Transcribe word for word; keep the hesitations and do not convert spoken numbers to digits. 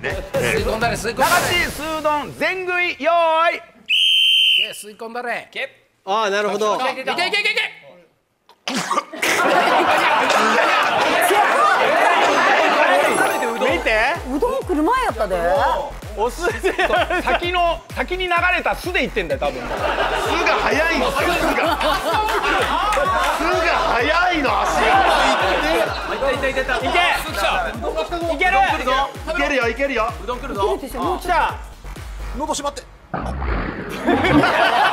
ね。 吸い込んだれ吸い込んだれ。 流しスー丼全食いよーい。 吸い込んだれ。 ああなるほど。 いけいけいけいけ。 見て。 うどん来る前やったで。 お酢で先の先に流れた酢でいってんだよ多分。 酢が早いんですよ。酢が。酢が早いの足が。 いけいけいける。 いけるよいけるよ。 うどん来るぞ。来た。 喉閉まって。